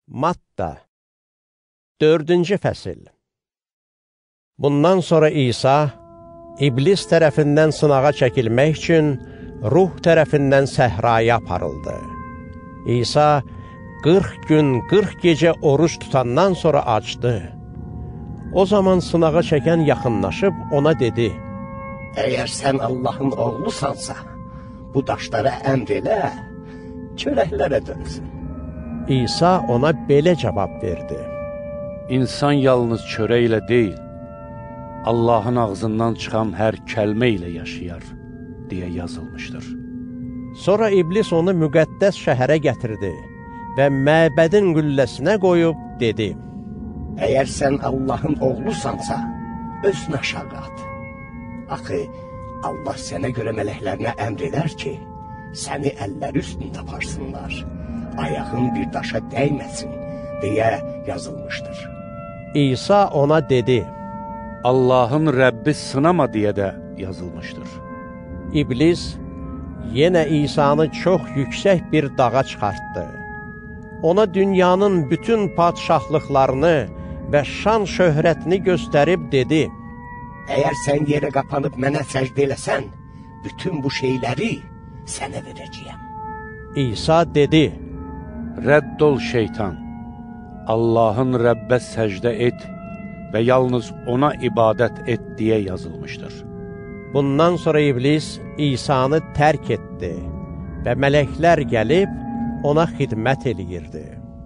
Matta 4-cü fəsil. Bundan sonra İsa, İblis tərəfindən sınağa çəkilmək üçün ruh tərəfindən səhraya aparıldı. İsa 40 gün, 40 gecə oruç tutandan sonra acdı. O zaman sınağa çəkən yaxınlaşıb ona dedi, Əgər sən Allahın oğlusansa, bu daşlara əmr elə, çörəklərə dönsün. İsa ona belə cavab verdi. İnsan yalnız çörəklə deyil, Allahın ağzından çıxan hər kəlmə ilə yaşayar, deyə yazılmışdır. Sonra İblis onu müqəddəs şəhərə gətirdi və məbədin qülləsinə qoyub dedi, Əgər sən Allahın oğlusansa, özünə aşağı at. Axı, Allah sənə görə mələklərinə əmr edər ki, səni əlləri üstündə aparsınlar, ayağın bir daşa dəyməsin, deyə yazılmışdır. İsa ona dedi, Allahın Rəbbi sınama deyə də yazılmışdır. İblis yenə İsanı çox yüksək bir dağa çıxartdı. Ona dünyanın bütün padşahlıqlarını və şan şöhrətini göstərib dedi, Əgər sən yerə qapanıb mənə səcdə eləsən, bütün bu şeyləri sənə verəcəyəm. İsa dedi, Rədd ol şeytan, Allahın Rəbbə səcdə et və yalnız ona ibadət et deyə yazılmışdır. Bundan sonra İblis İsanı tərk etdi və mələklər gəlib ona xidmət eləyirdi.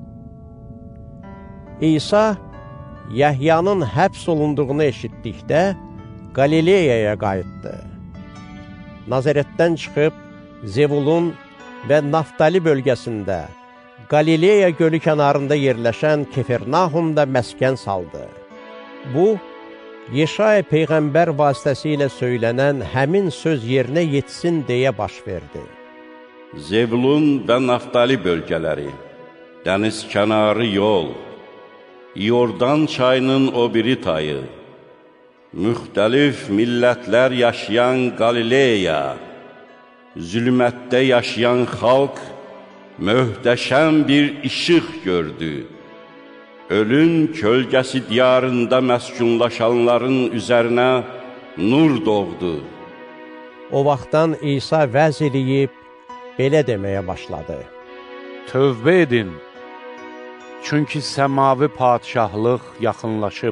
İsa, Yəhyanın həbs olunduğunu eşitdikdə Qalileyaya qayıtdı. Nazarətdən çıxıb Zevulun və Naftali bölgəsində, Qalileya gölü kənarında yerləşən Kefernahumda məskən saldı. Bu, Yeşaya Peyğəmbər vasitəsilə söylənən həmin söz yerinə yetsin deyə baş verdi. Zevulun və Naftali bölgələri, dəniz kənarı yol, Yordan çayının o biri tayı, müxtəlif millətlər yaşayan Qalileya, zülmətdə yaşayan xalq möhtəşəm bir işıq gördü. Ölüm kölgəsi diyarında məskunlaşanların üzərinə nur doğdu. O vaxtdan İsa vəz eləyib, belə deməyə başladı. Tövbə edin, çünki səmavi padşahlıq yaxınlaşıb.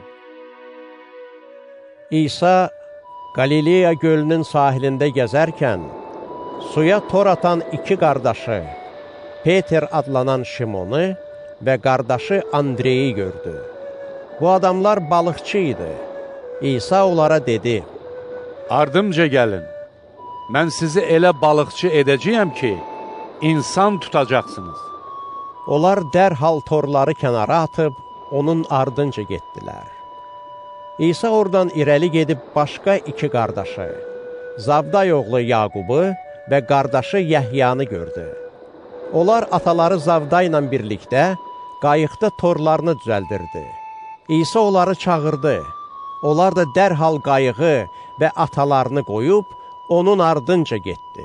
İsa Qalileya gölünün sahilində gəzərkən, suya tor atan iki qardaşı, Peter adlanan Şimonu və qardaşı Andreyi gördü. Bu adamlar balıqçı idi. İsa onlara dedi, Ardımca gəlin, mən sizi elə balıqçı edəcəyəm ki, insan tutacaqsınız. Onlar dərhal torları kənara atıb, onun ardınca getdilər. İsa oradan irəli gedib başqa iki qardaşı, Zavday oğlu Yaqubu və qardaşı Yəhyanı gördü. Onlar ataları Zavday ilə birlikdə qayıqda torlarını düzəldirdi. İsa onları çağırdı. Onlar da dərhal qayığı və atalarını qoyub, onun ardınca getdi.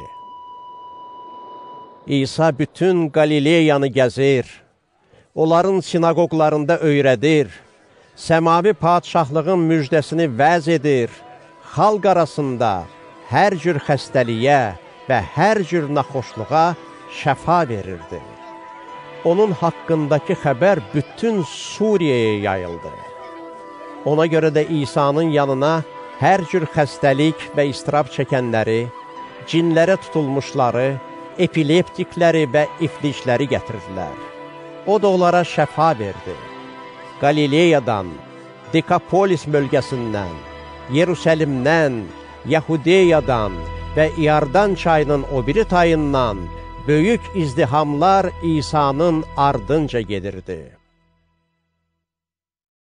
İsa bütün Qalileyanı gəzir, onların sinagoglarında öyrədir, səmavi padşahlığın müjdəsini vəz edir, xalq arasında hər cür xəstəliyə və hər cür naxoşluğa şəfa verirdi. Onun haqqındakı xəbər bütün Suriyaya yayıldı. Ona görə də İsa'nın yanına hər cür xəstəlik və istirab çəkənləri, cinlərə tutulmuşları, epileptikləri və iflicləri gətirdilər. O da onlara şəfa verdi. Qalileyadan, Dekapolis bölgəsindən, Yerusəlimdən, Yahudiyadan və İordan çayının o biri tayından böyük izdihamlar İsa'nın ardınca gedirdi.